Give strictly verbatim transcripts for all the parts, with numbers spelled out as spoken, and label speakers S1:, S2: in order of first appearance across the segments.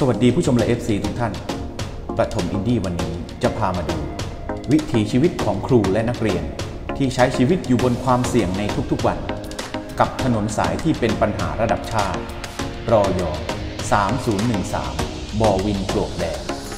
S1: วัสดีผู้ชมและ เอฟ ซี ทุกท่านประถมอินดี้วันนี้จะพามาดูวิถีชีวิตของครูและนักเรียนที่ใช้ชีวิตอยู่บนความเสี่ยงในทุกๆวันกับถนนสายที่เป็นปัญหาระดับชาติรอยสามศูนย์หนึ่งสามบอวินปลวกแดง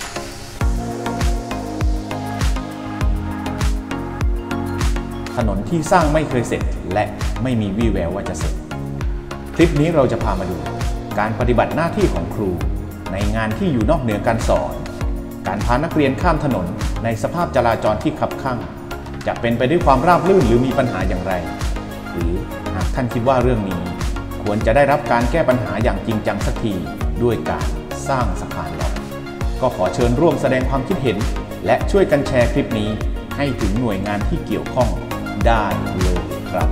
S1: ถนนที่สร้างไม่เคยเสร็จและไม่มีวี่แววว่าจะเสร็จคลิปนี้เราจะพามาดูการปฏิบัติหน้าที่ของครูในงานที่อยู่นอกเหนือการสอนการพานักเรียนข้ามถนนในสภาพจราจรที่คับคั่งจะเป็นไปด้วยความราบรื่นหรือมีปัญหาอย่างไรหรือหากท่านคิดว่าเรื่องนี้ควรจะได้รับการแก้ปัญหาอย่างจริงจังสักทีด้วยการสร้างสะพานลอยก็ขอเชิญร่วมแสดงความคิดเห็นและช่วยกันแชร์คลิปนี้ให้ถึงหน่วยงานที่เกี่ยวข้องได้เลยครับ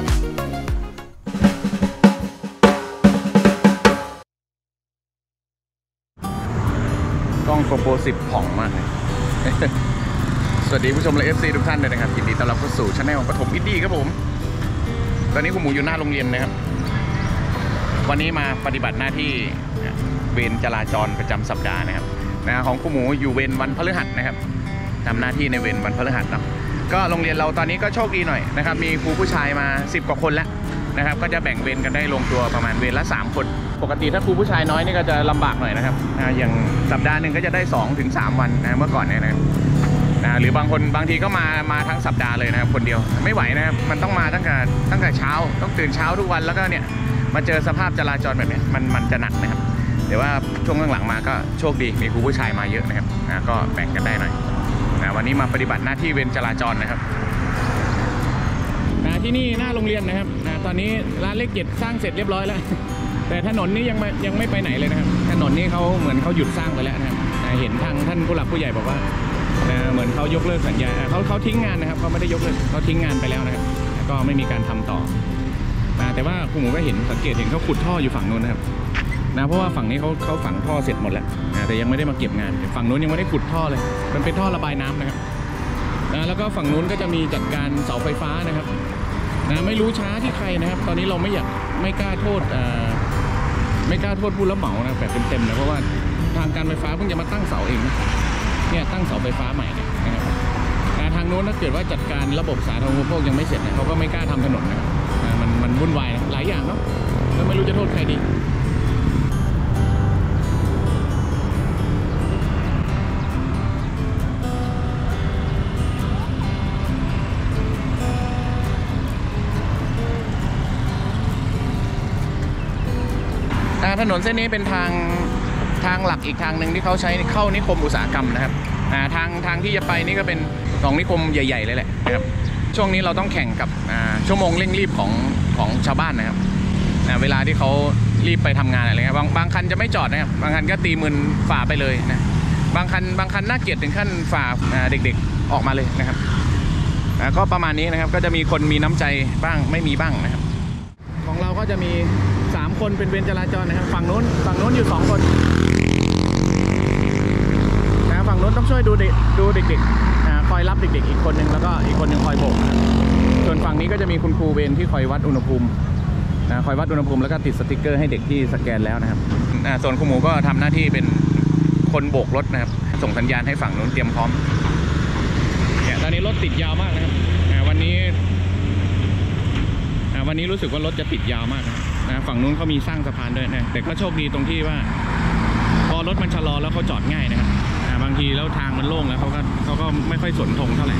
S1: กล้องโกโปรสิบผ่องมากเลย สวัสดีผู้ชมและ เอฟ ซี ทุกท่านเลยนะครับยินดีต้อนรับเข้าสู่ช่องของปฐมอินดี้ครับผมตอนนี้คุณหมูอยู่หน้าโรงเรียนนะครับวันนี้มาปฏิบัติหน้าที่เวรจราจรประจำสัปดาห์นะครับนะของคุณหมูอยู่เวรวันพฤหัสนะครับทำหน้าที่ในเวรวันพฤหัสเนาะก็โรงเรียนเราตอนนี้ก็โชคดีหน่อยนะครับมีครูผู้ชายมาสิบกว่าคนแล้วนะครับก็จะแบ่งเวรกันได้ลงตัวประมาณเวรละสามคนปกติถ้าครูผู้ชายน้อยนี่ก็จะลำบากหน่อยนะครับอย่างสัปดาห์หนึ่งก็จะได้สองถึงสามวันนะเมื่อก่อนเนี่ยนะครับนะหรือบางคนบางทีก็มามาทั้งสัปดาห์เลยนะครับคนเดียวไม่ไหวนะครับมันต้องมาตั้งแต่ตั้งแต่เช้าต้องตื่นเช้าทุกวันแล้วก็เนี่ยมาเจอสภาพจราจรแบบนี้มันมันจะหนักนะครับแต่ว่าช่วงหลังๆมาก็โชคดีมีครูผู้ชายมาเยอะนะครับนะก็แบ่งกันได้หน่อยนะวันนี้มาปฏิบัติหน้าที่เวรจราจรนะครับนะที่นี่หน้าโรงเรียนนะครับนะตอนนี้ร้านเลขเจ็ดสร้างเสร็จเรียบร้อยแล้วแต่ถนนนี้ยังไม่ยังไม่ไปไหนเลยนะครับถนนนี้เขาเหมือนเขาหยุดสร้างไปแล้วนะครับเห็นทางท่านผู้หลักผู้ใหญ่บอกว่าเหมือนเขายกเลิกสัญญาเขาเขาทิ้งงานนะครับเขาไม่ได้ยกเลิกเขาทิ้งงานไปแล้วนะครับก็ไม่มีการทำต่อนะแต่ว่าคุณหมูก็เห็นสังเกตเห็นเขาขุดท่ออยู่ฝั่งนู้นนะครับนะเพราะว่าฝั่งนี้เขาเขาฝังท่อเสร็จหมดแล้วนะแต่ยังไม่ได้มาเก็บงานฝั่งนู้นยังไม่ได้ขุดท่อเลยมันเป็นท่อระบายน้ำนะครับนะแล้วก็ฝั่งนู้นก็จะมีจัดการเสาไฟฟ้านะครับนะไม่รู้ช้าที่ใครนะครับตอนนี้เราไม่อยากไม่กล้าโทษไม่กล้าโทษผู้รับเหมานะแบบเต็มๆนะเพราะว่าทางการไฟฟ้าเพิ่งจะมาตั้งเสาเองนะเนี่ยตั้งเสาไฟฟ้าใหม่นะครับทางโน้นถ้าเกิดว่าจัดการระบบสาธารณูปโภคยังไม่เสร็จนะเขาก็ไม่กล้าทำถนนนะครับมันมันวุ่นวายนะหลายอย่างเนาะแล้วไม่รู้จะโทษใครดีถนนเส้นนี้เป็นทางทางหลักอีกทางหนึ่งที่เขาใช้เข้านิคมอุตสาหกรรมนะครับทางทางที่จะไปนี่ก็เป็นสองนิคมใหญ่ๆเลยแหละนะครับช่วงนี้เราต้องแข่งกับชั่วโมงเร่งรีบของของชาวบ้านนะครับเวลาที่เขารีบไปทำงานอะไรเงี้ยบางบางคันจะไม่จอดนะครับบางคันก็ตีมือฝ่าไปเลยนะบางคันบางคันน่าเกลียดถึงขั้นฝ่าเด็กๆออกมาเลยนะครับก็ประมาณนี้นะครับก็จะมีคนมีน้ำใจบ้างไม่มีบ้างนะครับของเราก็จะมีสามคนเป็นเวรจราจรนะครับฝั่งนู้นฝั่งนู้นอยู่สองคนนะฝั่งนู้นต้องช่วยดูเด็กดูเด็กๆนะคอยรับเด็กๆอีกคนนึงแล้วก็อีกคนนึงคอยโบกส่วนฝั่งนี้ก็จะมีคุณครูเวรที่คอยวัดอุณหภูมินะคอยวัดอุณหภูมิแล้วก็ติดสติ๊กเกอร์ให้เด็กที่สแกนแล้วนะครับส่วนครูหมูก็ทำหน้าที่เป็นคนโบกรถนะครับส่งสัญญาณให้ฝั่งนู้นเตรียมพร้อมเนี่ยตอนนี้รถติดยาวมากนะครับวันนี้วันนี้รู้สึกว่ารถจะติดยาวมากนะฝั่งนู้นเขามีสร้างสะพานด้วยนะแต่ก็โชคดีตรงที่ว่าพอรถมันชะลอแล้วเขาจอดง่ายนะครับบางทีแล้วทางมันโล่งแล้วเขาก็เขาก็ไม่ค่อยสนธงเท่าไหร่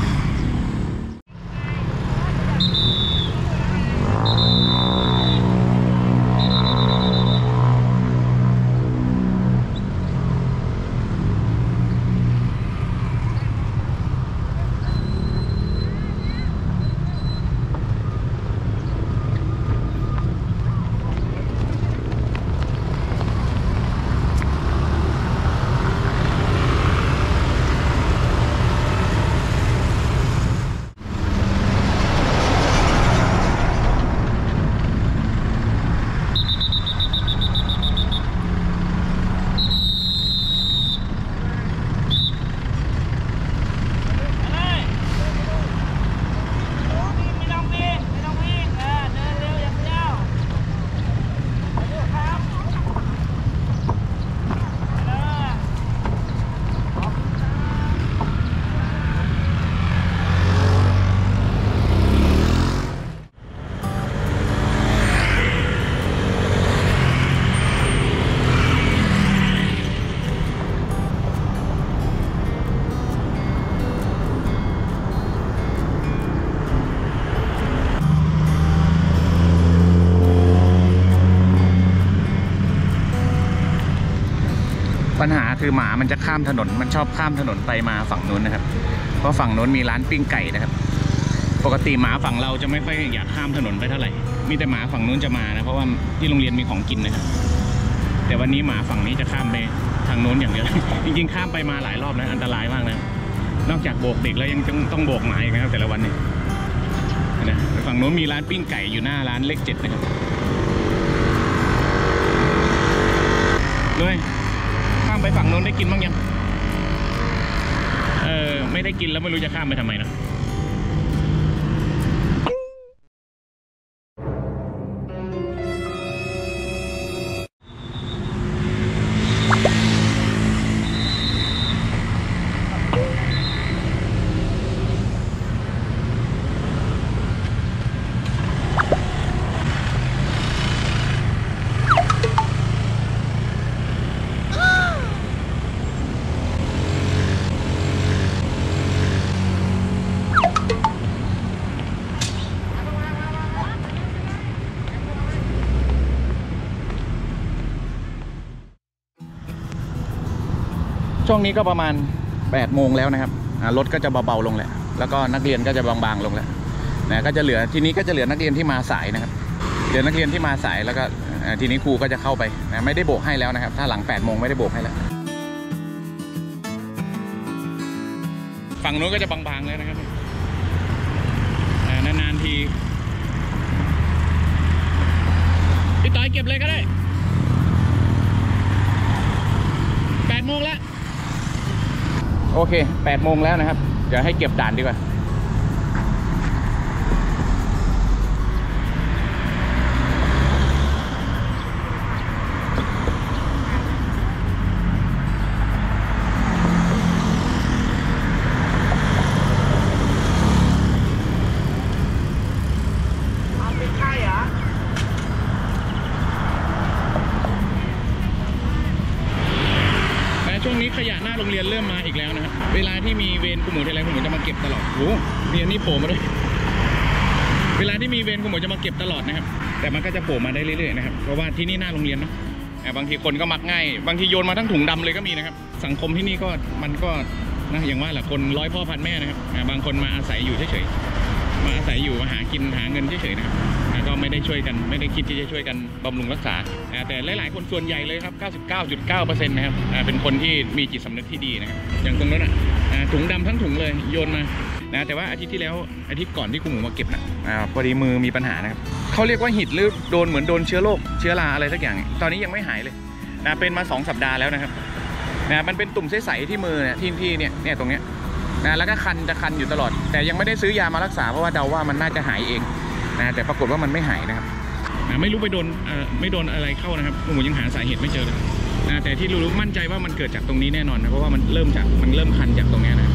S1: ปัญหาคือหมามันจะข้ามถนนมันชอบข้ามถนนไปมาฝั่งนู้นนะครับเพราะฝั่งนู้นมีร้านปิ้งไก่นะครับปกติหมาฝั่งเราจะไม่ค่อยอยากข้ามถนนไปเท่าไหร่มีแต่หมาฝั่งนู้นจะมานะเพราะว่าที่โรงเรียนมีของกินนะครับแต่วันนี้หมาฝั่งนี้จะข้ามไปทางโน้นอย่างเดียว จริงๆข้ามไปมาหลายรอบนะอันตรายมากนะนอกจากโบกเด็กแล้วยังต้องโบกหมาอีกนะครับแต่ละวันนี้นะฝั่งโน้นมีร้านปิ้งไก่อยู่หน้าร้านเลขเจ็ดนะครับด้วยข้ามไปฝั่งโน้นได้กินบ้างยังเออไม่ได้กินแล้วไม่รู้จะข้ามไปทำไมนะช่วงนี้ก็ประมาณแปดโมงแล้วนะครับรถก็จะเบาๆลงแล้วแล้วก็นักเรียนก็จะบางๆลงแล้วนะก็จะเหลือทีนี้ก็จะเหลือนักเรียนที่มาสายนะครับเหลือนักเรียนที่มาสายแล้วก็ทีนี้ครูก็จะเข้าไปนะไม่ได้โบกให้แล้วนะครับถ้าหลังแปดโมงไม่ได้โบกให้แล้วฝั่งนู้นก็จะบางๆเลยนะครับนานๆทีพี่ต้อยเก็บเลยก็ได้แปดโมงแล้วโอเคแปดโมงแล้วนะครับเดี๋ยวให้เก็บด่านดีกว่าช่วงนี้ขยะหน้าโรงเรียนเริ่มมาอีกแล้วนะครับเวลาที่มีเวรครูหมูทีไรครูหมูจะมาเก็บตลอดโอ้เรียนนี่โผล่มาด้วยเวลาที่มีเวรครูหมูจะมาเก็บตลอดนะครับแต่มันก็จะโผล่มาได้เรื่อยๆนะครับเพราะว่าที่นี่หน้าโรงเรียนเนาะบางทีคนก็มักง่ายบางทีโยนมาทั้งถุงดำเลยก็มีนะครับสังคมที่นี่ก็มันก็นะอย่างว่าแหละคนร้อยพ่อพันแม่นะครับบางคนมาอาศัยอยู่เฉยๆมาอาศัยอยู่มาหากินหาเงินเฉยๆนะครับก็ไม่ได้ช่วยกันไม่ได้คิดที่จะช่วยกันบำรุงรักษาแต่หลายๆคนส่วนใหญ่เลยครับ เก้าสิบเก้าจุดเก้าเปอร์เซ็นต์ นะครับเป็นคนที่มีจิตสำนึกที่ดีนะครับอย่างตรงนั้นอ่ะถุงดำทั้งถุงเลยโยนมานะแต่ว่าอาทิตย์ที่แล้วอาทิตย์ก่อนที่ครูหมูมาเก็บนะพอดีมือมีปัญหานะครับเขาเรียกว่าหิดหรือโดนเหมือนโดนเชื้อโรคเชื้อราอะไรสักอย่างตอนนี้ยังไม่หายเลยนะเป็นมาสองสัปดาห์แล้วนะครับนะมันเป็นตุ่มใสๆที่มือเนี่ยที่ที่เนี่ยเนี่ยตรงเนี้ยนะแล้วก็คันจะคันอยู่ตลอดแต่ยังไม่ได้ซื้อยามารักษาเพราะว่าเดาว่ามันน่าจะหายเองนะแต่ปรากฏว่ามันไม่หายนะครับนะไม่รู้ไปโดนไม่โดนอะไรเข้านะครับผมยังหาสาเหตุไม่เจอเลยนะแต่ที่รู้มั่นใจว่ามันเกิดจากตรงนี้แน่นอนนะเพราะว่ามันเริ่มจากมันเริ่มคันจากตรงนี้นะ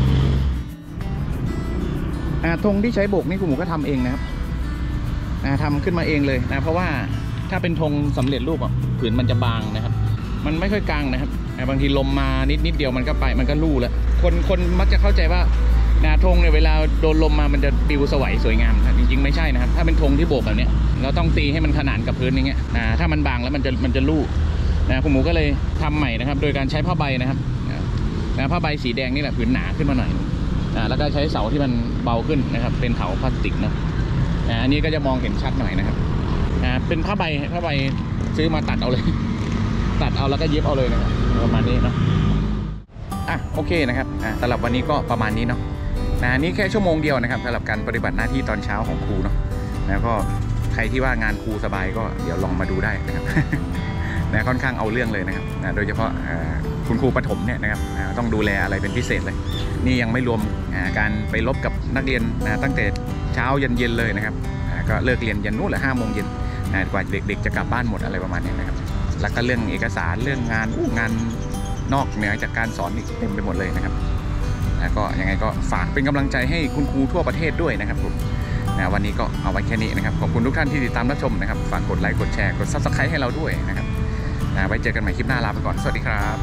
S1: ธงที่ใช้โบกนี่คุณหมูก็ทำเองนะครับทำขึ้นมาเองเลยนะเพราะว่าถ้าเป็นธงสำเร็จรูปอ่ะผืนมันจะบางนะครับมันไม่ค่อยกลางนะครับบางทีลมมานิดนิดเดียวมันก็ไปมันก็ลู่แล้วคนคนมักจะเข้าใจว่านาธงเนี่ยเวลาโดนลมมามันจะปิวสวยสวยงามจริงๆไม่ใช่นะครับถ้าเป็นธงที่โบกแบบนี้เราต้องตีให้มันขนานกับพื้นอย่างเงี้ยนะถ้ามันบางแล้วมันจะมันจะลู่นะคุณหมูก็เลยทำใหม่นะครับโดยการใช้ผ้าใบนะครับนะผ้าใบสีแดงนี่แหละผืนหนาขึ้นมาหน่อยนะแล้วก็ใช้เสาที่มันเบาขึ้นนะครับเป็นเสาพลาสติกนะนะอันนี้ก็จะมองเห็นชัดหน่อยนะครับนะเป็นผ้าใบผ้าใบซื้อมาตัดเอาเลยตัดเอาแล้วก็เย็บเอาเลยนะครับประมาณนี้เนาะอ่ะโอเคนะครับอ่ะสำหรับวันนี้ก็ประมาณนี้เนาะนะนี่แค่ชั่วโมงเดียวนะครับสำหรับการปฏิบัติหน้าที่ตอนเช้าของครูเนาะแล้วก็ใครที่ว่างานครูสบายก็เดี๋ยวลองมาดูได้นะครับ นะค่อนข้างเอาเรื่องเลยนะครับนะโดยเฉพาะคุณครูประถมเนี่ยนะครับต้องดูแลอะไรเป็นพิเศษเลยนี่ยังไม่รวมการไปรบกับนักเรียนนะตั้งแต่เช้ายันเย็นเลยนะครับก็เลิกเรียนยันนู่นแหละห้าโมงเย็นกว่าเด็กๆจะกลับบ้านหมดอะไรประมาณนี้นะครับแล้วก็เรื่องเอกสารเรื่องงานอู้งานนอกเหนือจากการสอนอีกเต็มไปหมดเลยนะครับแล้วก็ยังไงก็ฝากเป็นกำลังใจให้คุณครูทั่วประเทศด้วยนะครับผมนะวันนี้ก็เอาไว้แค่นี้นะครับขอบคุณทุกท่านที่ติดตามรับชมนะครับฝากกดไลค์กดแชร์กดซับสไครต์ให้เราด้วยนะครับนะไว้เจอกันใหม่คลิปหน้าลาไปก่อนสวัสดีครับ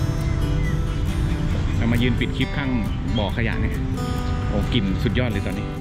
S1: เรามายืนปิดคลิปข้างบ่อขยะเนี่ยโอ้กลิ่นสุดยอดเลยตอนนี้